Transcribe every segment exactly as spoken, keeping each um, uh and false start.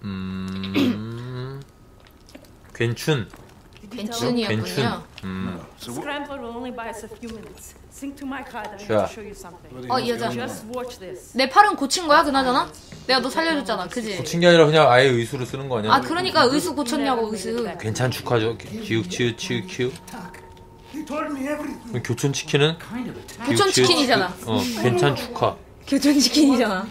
음... 괜춘. 괜춘이었군요. 음. 자. 어, 이 여자. 내 팔은 고친 거야, 그나저나? 내가 너 살려줬잖아, 그지? 고친 게 아니라 그냥 아예 의수로 쓰는 거 아니야? 아, 그러니까 의수 고쳤냐고, 의수. 괜찮 축하죠. 기욱, 치읓, 치읓, 키우. 교촌 치킨은? 교촌 치킨이잖아. 어, 괜찮 축하. 교촌 치킨이잖아.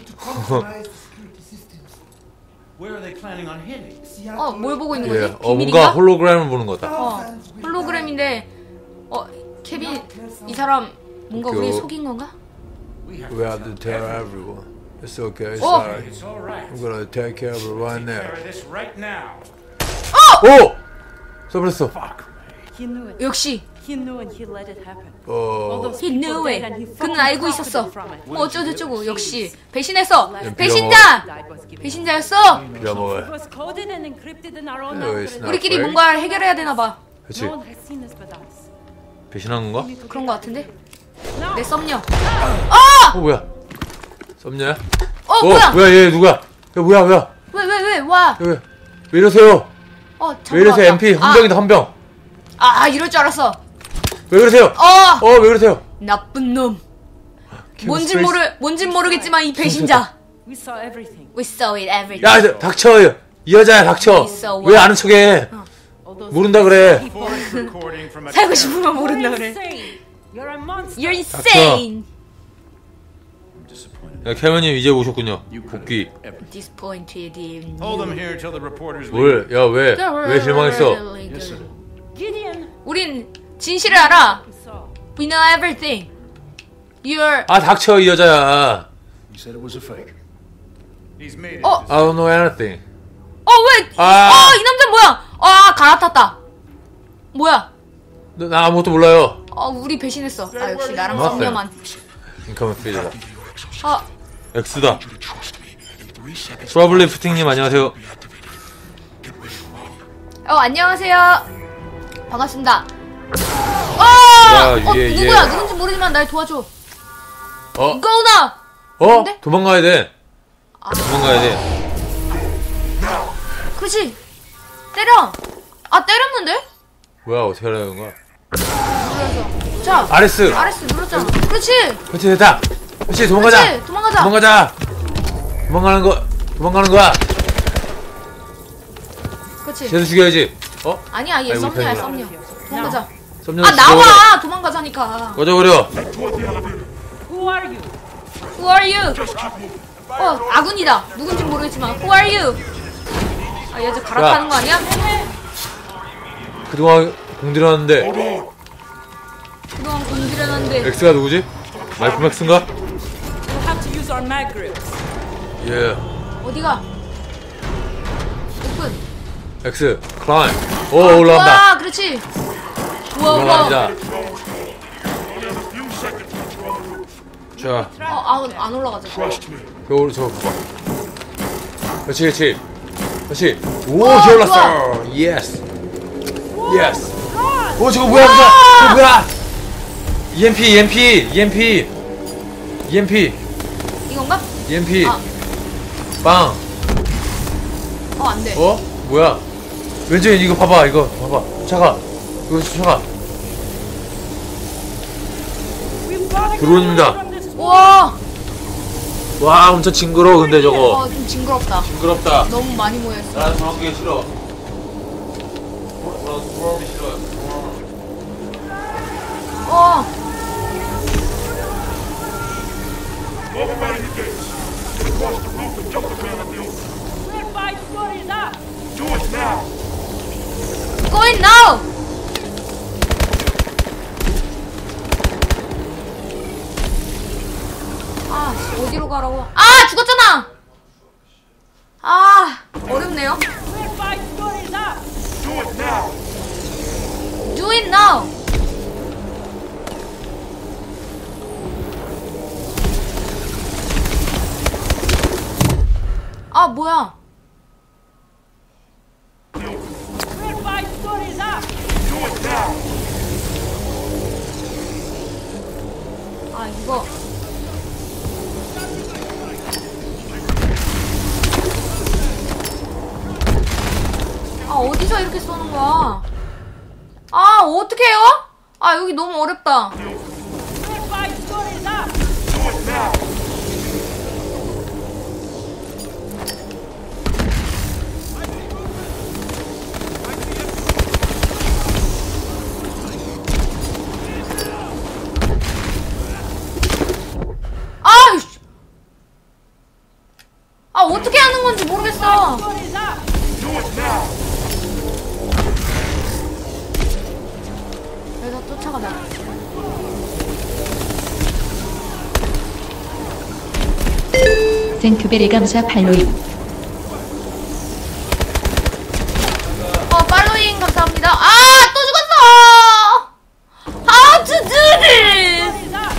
어, 뭘 보고 있는 거지? 예. 어, 뭔가 홀로그램을 보는 거다. 어, 홀로그램인데, 어, 케빈, 이 사람 뭔가 우리 속인 건가? We have to tell everyone. It's okay. It's Oh. alright. I'm gonna take care of it right now. 오! 써버렸어. 역시. He knew and he let it happen. Oh. He knew it. 그는 알고 있었어. 뭐 어쩌고저쩌고. 역시 배신했어. 배신자! 배신자였어. Jamaway. It was coded and encrypted in our own No, it's algorithm. not. 우리끼리 뭔가 해결해야 되나 봐. 그치. No one has seen this but us. 배신한 건가? 그런 거 같은데? 내 썸녀. 어, 뭐야? 썸녀야? 어, 어, 뭐야? 뭐야, 얘 누구야? 야, 뭐야, 뭐야? 왜, 왜, 왜? 와. 왜, 왜 이러세요? 어, 왜 이러세요, 엠피? 헌병이다, 헌병. 아, 아, 이럴 줄 알았어. 왜 그러세요? 어! 어, 왜 그러세요? 나쁜 놈. 뭔진 모르, 뭔진 모르겠지만 이 배신자. We saw everything. We saw it everything. 야, 저, 닥쳐. 이 여자야, 닥쳐. 왜 아는 척해? 모른다 그래. 살고 싶으면 모른다 그래. You're a monster. You're insane. 야, 캐머님 이제 오셨군요. 복귀. Disappointed in Hold them you. here till the reporters leave. 뭘? 야, 왜? 왜 실망했어? Gideon. 우린 진실을 알아. We saw. We know everything. You're. 아, 닥쳐, 이 여자야. He said it was a fake. He's made it. 어, I don't know anything. 어, 왜? 아. 어, 이 남자 뭐야? 아, 갈아탔다. 뭐야? 나, 나 아무것도 몰라요. 어, 우리 배신했어. 아, 역시 나랑 맞아요. 썸녀만. 인컴은 필이다. 아, 엑스다. 트러블리프팅님 안녕하세요. 어, 안녕하세요. 반갑습니다. 어, 야, 어, 얘, 누구야? 얘. 누군지 모르지만 날 도와줘. 어? 이거나. 어? 뭔데? 도망가야 돼. 아. 도망가야 돼. 그렇지. 때려. 아, 때렸는데? 뭐야, 어떻게 하려는 거야? 눌렀어. 자, 아레스. 아레스 눌렀잖아. 그렇지. 그렇지, 됐다. 그렇지, 도망가자. 그렇지. 도망가자. 도망가자. 도망가는 거, 도망가는 거야. 그렇지. 쟤도 죽여야지. 어? 아니야, 얘 아이고, 썸녀야, 편이구나. 썸녀. 도망가자. 썸녀 아, 나와. 도망가자니까. 꺼져버려. Who are you? Who are you? 어, 아군이다. 누군지 모르겠지만 Who are you? 아, 얘 저 갈아타는 거 아니야? 그동안 공들였는데 그동안 공들여놨는데. 엑스가 누구지? 마이크 맥스인가? We'll have to use our mag grips. 예. 어디가? 오픈. 엑스 클라임. 오, 올라간다. 와, 그렇지. 우와, 우와. 올라갑니다. 자, 어, 아, 안 올라가죠. 저, 저 봐봐. 그렇지, 그렇지. 그렇지. 오, 와, 기어올랐어. 예스. 예스. 오, 저거 뭐야, 뭐야. 저거 뭐야. 이엠피, 이엠피, 이엠피. 이엠피, 이건가? 이엠피. 아. 빵. 어, 안 돼. 어? 뭐야? 왼쪽에 이거 봐봐, 이거 봐봐. 쫓아가. 이거 쫓아가. 드론입니다. 우와. 와, 엄청 징그러워, 근데 저거. 어, 좀 징그럽다. 징그럽다. 너무 많이 모여있어. 나는 저런 게 싫어. 저런, 저런 게 싫어요. 어. We're five stories up. Going now. 아, 씨, 어디로 가라고? 아, 죽었잖아. 아, 어렵네요. We're five stories up. Do it now. 아, 뭐야? We're five stories up. 아, 이거. 어디서 이렇게 쏘는 거야? 아, 어떡해요? 아, 여기 너무 어렵다. Purify store is up. 아이씨! 아, 어떻게 하는 건지 모르겠어. Store is up. 그래서 쫓아가자. 생크벨의 감사 팔로잉. 어, 팔로잉 감사합니다. 아, 또 죽었어! How to do this? Is up.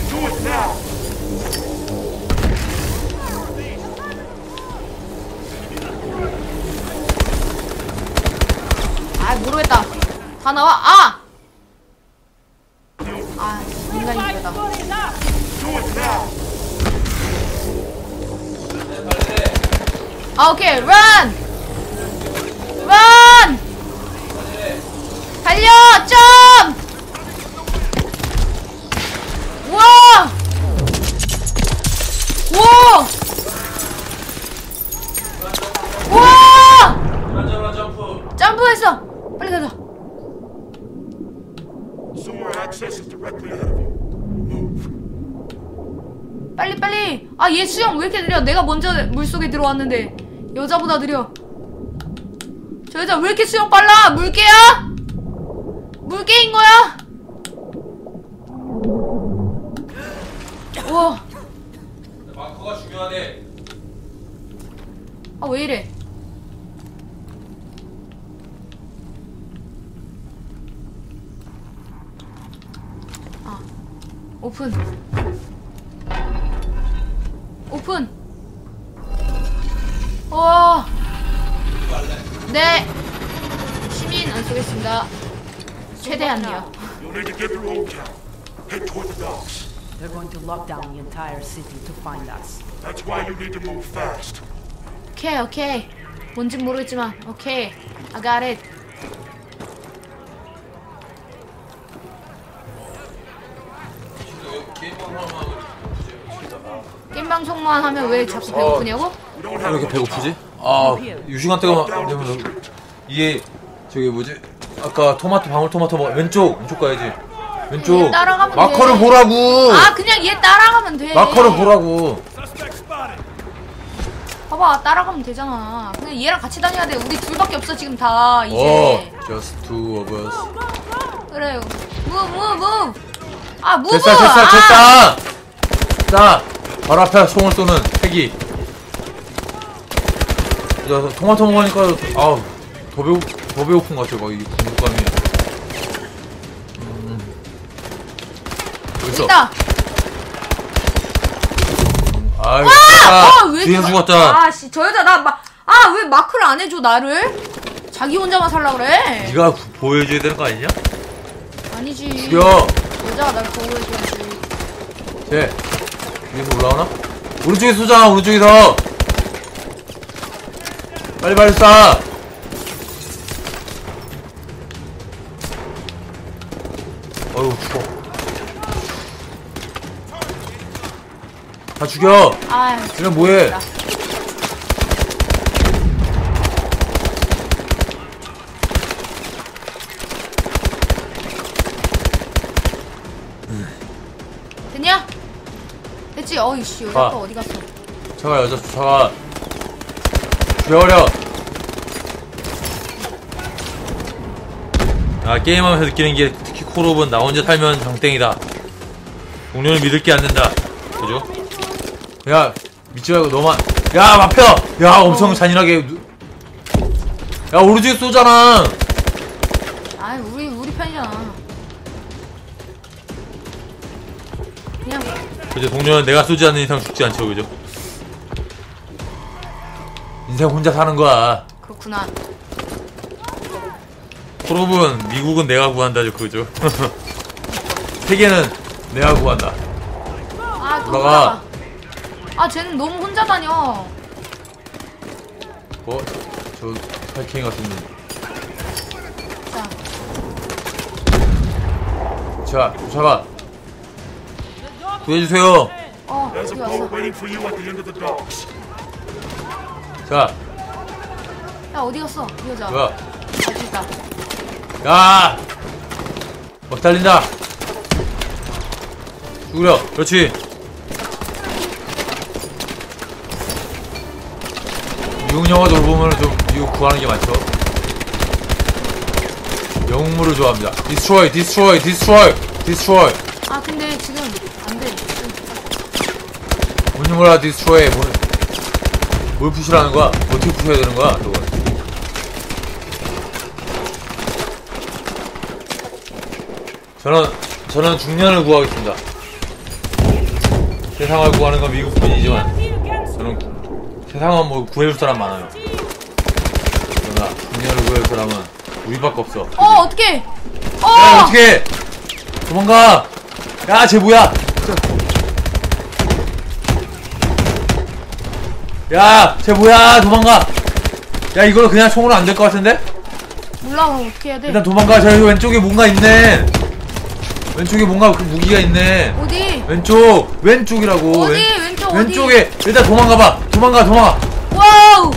아, 모르겠다. 다 나와. 아! 아, 인간이 Purify 이거다. store is up. 아, 오케이. run! run! 달려! 점! 우와! 우와! 우와! 점프했어! 빨리 가자. Sewer access is directly ahead of you. Move. 빨리 빨리. 아, 얘 수영 왜 이렇게 느려? 내가 먼저 물속에 들어왔는데 여자보다 느려. 저 여자 왜 이렇게 수영 빨라? 물개야? 물개인 거야? 우와. 마커가 중요하네. 아, 왜 이래? 아, 오픈. 오픈. 와. 네. 시민 안 쏘겠습니다. 최대한요. You'll need to give your own count. Head toward the docks. They're going to lock down the entire city to find us. That's why you need to move fast. 오케이, 오케이. 뭔진 모르겠지만, 오케이. I got it. 게임 방송만 하면 왜 자꾸 배고프냐고? We don't 왜 have 이렇게 much 배고프지? 아, 이 시간대가 되면 이게 저기 뭐지? 아까 토마토 방울토마토 먹 왼쪽 왼쪽 가야지. 왼쪽 얘 따라가면 마커를 돼. 보라고. 아, 그냥 얘 따라가면 돼. 마커를 보라고. suspect spotted. 봐봐, 따라가면 되잖아. 그냥 얘랑 같이 다녀야 돼. 우리 둘밖에 없어 지금 다 어, 이제. just two of us. 그래요. move, move, move. 아, move. 됐다, 됐다, 아! 됐다. 자, 바로 앞에 총을 쏘는 패기. 야, 토마토 먹으니까 아우 더 배고 더 배고픈 것 같아. 막 이 공격감이. 음. 어디 있어? 있다. 아유, 아, 아, 왜 뒤에 저- 죽었다. 아, 씨, 저 여자 나 막, 아, 왜 마크를 안 해줘 나를? 자기 혼자만 살라 그래? 네가 구- 보여줘야 되는 거 아니냐? 아니지. 죽여. 여자가 날 보호해줘야지. 쟤 위에서 올라오나? 오른쪽에 쏘잖아. 오른쪽에서. 빨리 빨리 쏴. 어휴 추워. 다 죽여. 아, 그냥 뭐해? 됐냐? 됐지? 어이씨, 여자 봐. 또 어디 갔어? 쫓아가 여자 쫓아가. 죽여버려. 아, 게임하면서 느끼는 게 특히 콜옵은 나 혼자 살면 장땡이다. 동료를 믿을 게 안 된다. 그죠? 야, 믿지 말고 너만. 야, 마펴! 야, 엄청 잔인하게. 누- 야, 오른쪽에 쏘잖아. 아이, 우리 우리 편이잖아. 그냥 그죠? 동료는 내가 쏘지 않는 이상 죽지 않죠, 그죠? 인생 혼자 사는 거야. 그렇구나. 콜옵은 미국은 내가 구한다죠, 그죠? 세계는 내가 구한다. 아, 또 올라가. 올라가. 아, 쟤는 너무 혼자 다녀. 어? 저, 저, 파이팅 같은 분. 자, 쫓아가. 구해주세요. 어, There's 어디 a boat 왔어? waiting for you at the end of the docks. 자, 야, 어디 갔어? 이 여자. 뭐야? 아, 저기 있다. 야! 막 달린다. 죽으려. 그렇지. 미국 영화도 보면 좀 미국 구하는 게 많죠. 영웅물을 좋아합니다. Destroy, destroy, destroy, destroy. 아, 근데 지금 안 돼. 뭔지 몰라, destroy. 뭘, 뭘 푸시라는 거야? 어떻게 푸셔야 되는 거야, 저거? 저는, 저는 중년을 구하겠습니다. 세상을 구하는 건 미국뿐이지만, 저는 세상은 뭐 구해줄 사람 많아요. 그러나 중년을 구해줄 사람은 우리밖에 없어. 그치? 어, 어떡해! 어! 야, 어떡해! 도망가! 야, 쟤 뭐야! 야, 쟤 뭐야! 도망가! 야, 이걸 그냥 총으로 안 될 것 같은데? 몰라, 그럼 어떻게 해야 돼? 일단 도망가. 저 왼쪽에 뭔가 있네. 왼쪽에 뭔가 그 무기가 있네. 어디? 왼쪽! 왼쪽이라고. 어디? 왼, 왼쪽 어디? 왼쪽에! 일단 도망가봐! 도망가, 도망가! 와우!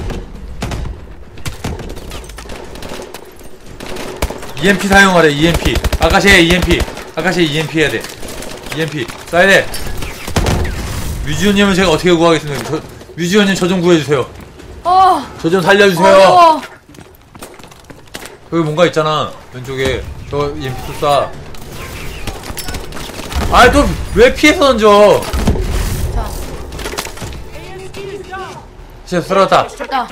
이엠피 사용하래, 이엠피. 아까시에 이엠피. 아까시에 이엠피 해야 돼. 이엠피. 쏴야 돼. 뮤지오님은 제가 어떻게 구하겠습니까? 저, 뮤지오님 저 좀 구해주세요. 어, 저 좀 살려주세요. 어려워. 여기 뭔가 있잖아. 왼쪽에. 저 이엠피 또 쏴. 아, 또 왜 피해서 던져? 자, 진짜 쓰러졌다. 됐다.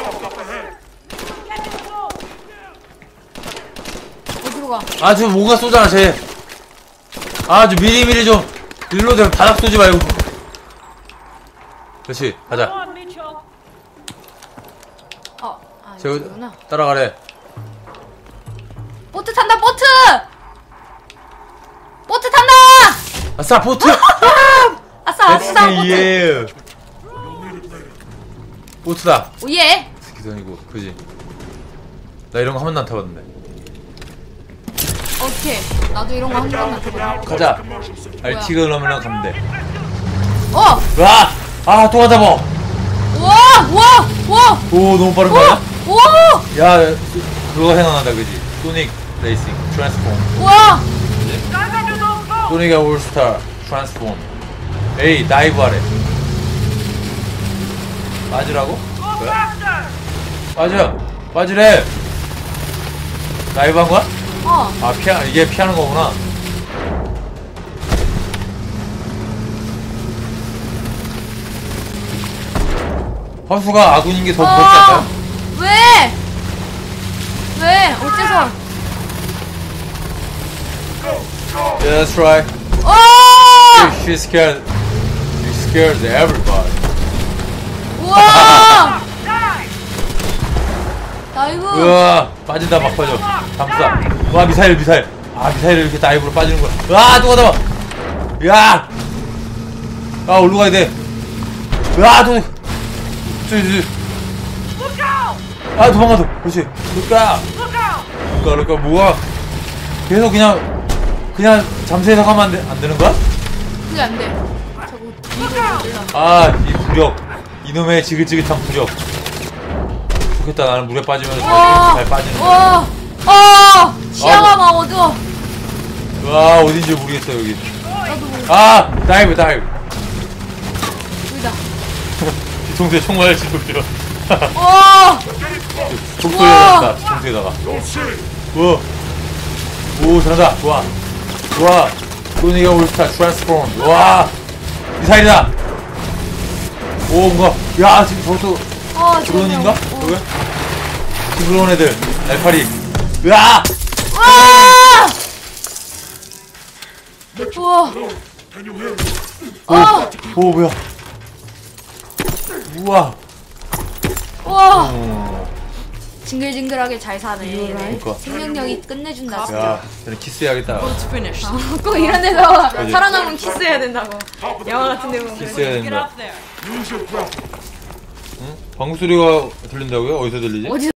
어디로 가? 아, 저 뭔가 쏘잖아, 쟤. 아, 저 미리미리 좀. 일로 좀 바닥 쏘지 말고. 그렇지, 가자. 어, 아, 저, 여기구나. 따라가래. 보트 탄다, 보트! 보트 탄다! 아싸, 보트! 아싸, 아싸, 보트! 예. 보트다. 오예! 기선이고, 그지? 나 이런 거 한 번도 안 타봤는데. 어떡해. 나도 이런 거 한 번도 안 타거든. 가자. 알티가 넣으면 가면 돼. 어! 와! 아, 또 가다 뭐. 우와! 우와! 우와! 오, 너무 빠른 거 우와! 아니야? 우와! 야, 그거 생각난다, 그지? 소닉 레이싱, 트랜스폼. 우와! 소닉의 올스타, 트랜스폼. 에이, 다이브 하래. 빠지라고? 뭐야? 빠져! 빠지래! 다이브 한 거야? 어. 아, 피하, 이게 피하는 거구나. 허수가 아군인 게 더 무섭지 않나요? 어. 왜? 왜? 어째서? Yeah, that's right. 어! She's scared. She scares everybody. 우와! 다이브! 으아, 빠진다, 막 빠져. 잠수다. 와, 미사일, 미사일. 아, 미사일을 이렇게 다이브로 빠지는 거야. 으아, 또 가다 봐. 야! 아, 올로 가야 돼. 으아, 또. 저기, 저기. 아, 도망가, 도. 그렇지. 루까. 루까, 루까, 뭐야. 계속 그냥, 그냥 잠수해서 가면 안, 돼, 안 되는 거야? 그게 안 돼. 자꾸 뒤로 올라. 아, 이 부력. 이놈의 지긋지긋한 부력. 좋겠다, 나는 물에 빠지면 우와! 잘 빠지는 거야. 와! 어! 시야가 아, 뭐. 막 어두워. 와, 어딘지 모르겠어, 여기. 나도 모르겠어. 아, 다이브, 다이브. 여기다. 뒤통수에 총 맞을 줄 모르려. 와! 속 우와. 돌려놨다, 뒤통수에다가. 오, 오, 잘한다. 좋아. 좋아. 소니가 올스타 트랜스폼. 와, 미사일이다. 오, 뭔가. 야, 지금 저것도 어, 드론인가? 어. 저게? 지금 온 애들. 날파리. 으아! 와! 우와. Can you hear me? 어! 오, 뭐야. 우와. 우와. 어, 징글징글하게 잘 사네. 그러니까. 생명력이 끝내준다. 진짜. 야, 쟤는 키스해야겠다. Boat's finished. 어, 꼭 이런 데서 그지? 살아남으면 키스해야 된다고. 영화 같은 데 보면. 키스해야 Get 된다. up there. Use your grapple. 방구 소리가 들린다고요? 어디서 들리지? 어디